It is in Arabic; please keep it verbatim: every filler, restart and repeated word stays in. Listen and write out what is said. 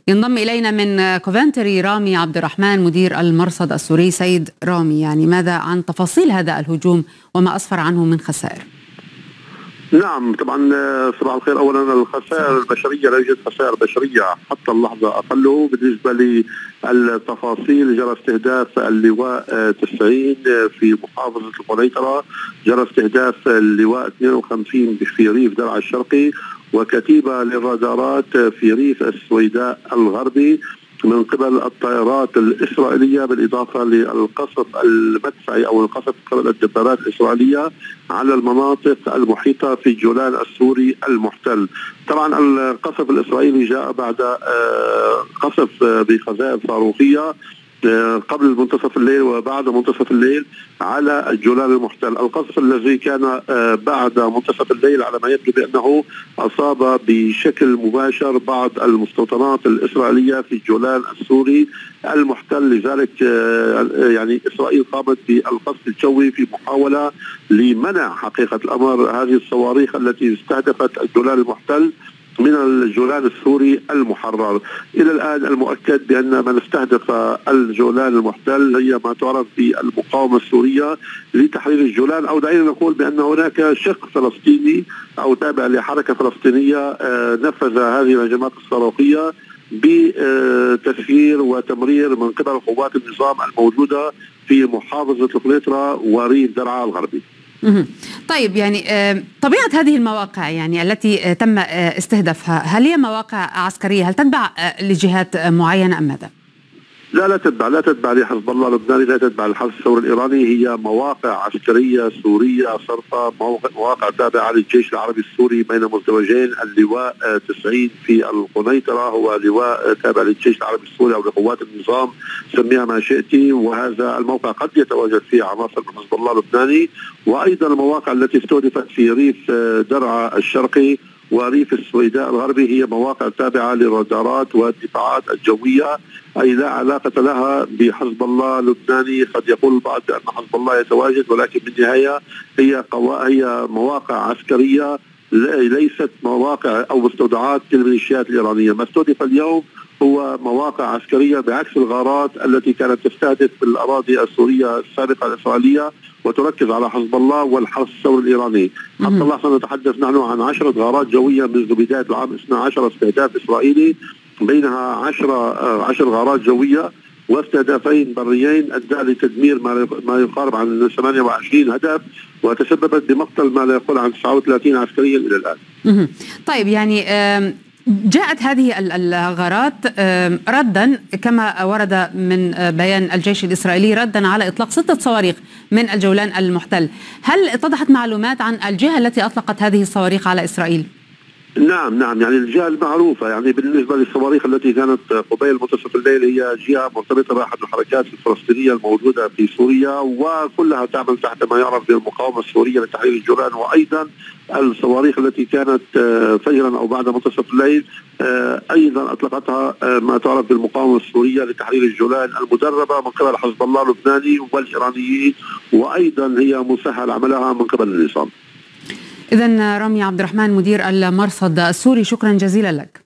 ينضم إلينا من كوفنتري رامي عبد الرحمن مدير المرصد السوري. سيد رامي، يعني ماذا عن تفاصيل هذا الهجوم وما أسفر عنه من خسائر؟ نعم طبعا، صباح الخير. اولا الخسائر البشريه لا يوجد خسائر بشريه حتى اللحظه اقله. بالنسبه للتفاصيل، جرى استهداف اللواء تسعين في محافظه القنيطره، جرى استهداف اللواء اثنين وخمسين في ريف درعا الشرقي، وكتيبه للرادارات في ريف السويداء الغربي من قبل الطائرات الإسرائيلية، بالإضافة للقصف المدفعي أو القصف قبل الدبابات الإسرائيلية على المناطق المحيطة في الجولان السوري المحتل. طبعا القصف الإسرائيلي جاء بعد قصف بقذائف صاروخية قبل منتصف الليل وبعد منتصف الليل على الجولان المحتل. القصف الذي كان بعد منتصف الليل على ما يبدو بأنه أصاب بشكل مباشر بعض المستوطنات الإسرائيلية في الجولان السوري المحتل، لذلك يعني إسرائيل قامت بالقصف الجوي في محاولة لمنع حقيقة الأمر هذه الصواريخ التي استهدفت الجولان المحتل من الجولان السوري المحرر. إلى الآن المؤكد بأن من استهدف الجولان المحتل هي ما تعرف بالمقاومة السورية لتحرير الجولان، أو دعينا نقول بأن هناك شق فلسطيني أو تابع لحركة فلسطينية نفذ هذه الهجمات الصاروخية بتسيير وتمرير من قبل قوات النظام الموجودة في محافظة القنيطرة وريف درعا الغربي. طيب، يعني طبيعة هذه المواقع يعني التي تم استهدافها، هل هي مواقع عسكرية؟ هل تتبع لجهات معينة أم ماذا؟ لا لا تتبع لا تتبع لحزب الله اللبناني، لا تتبع للحرس الثوري الإيراني. هي مواقع عسكرية سورية صرفة، مواقع تابعة للجيش العربي السوري بين مزدوجين. اللواء تسعين في القنيطرة هو لواء تابع للجيش العربي السوري أو لقوات النظام، سميها ما شئت، وهذا الموقع قد يتواجد فيه عناصر من حزب الله اللبناني. وأيضا المواقع التي استهدفت في ريف درعا الشرقي وريف السويداء الغربي هي مواقع تابعة للرادارات والدفاعات الجوية، أي لا علاقة لها بحزب الله اللبناني. قد يقول البعض بأن حزب الله يتواجد، ولكن بالنهاية هي قوا... هي مواقع عسكرية ليست مواقع أو مستودعات للميليشيات الإيرانية. ما استهدف اليوم هو مواقع عسكرية بعكس الغارات التي كانت تستهدف في الأراضي السورية السابقة الإسرائيلية وتركز على حزب الله والحرس الثوري الإيراني. حتى اللحظة نتحدث نحن عن عشرة غارات جوية منذ بداية العام، اثنا عشر استهداف إسرائيلي، بينها عشرة عشر غارات جوية واستهدافين بريين أدى لتدمير ما يقارب عن ثمانية وعشرين هدف، وتسببت بمقتل ما لا يقل عن تسعة وثلاثين عسكريا إلى الآن. طيب، يعني جاءت هذه الغارات ردا كما ورد من بيان الجيش الإسرائيلي ردا على إطلاق ستة صواريخ من الجولان المحتل. هل اتضحت معلومات عن الجهة التي أطلقت هذه الصواريخ على إسرائيل؟ نعم نعم يعني الجهة المعروفة، يعني بالنسبة للصواريخ التي كانت قبيل منتصف الليل هي جهة مرتبطة بأحد الحركات الفلسطينية الموجودة في سوريا، وكلها تعمل تحت ما يعرف بالمقاومة السورية لتحرير الجولان. وأيضا الصواريخ التي كانت فجرا أو بعد منتصف الليل أيضا أطلقتها ما تعرف بالمقاومة السورية لتحرير الجولان المدربة من قبل حزب الله اللبناني والإيرانيين، وأيضا هي مسهل عملها من قبل النظام. إذن رامي عبد الرحمن مدير المرصد السوري، شكرا جزيلا لك.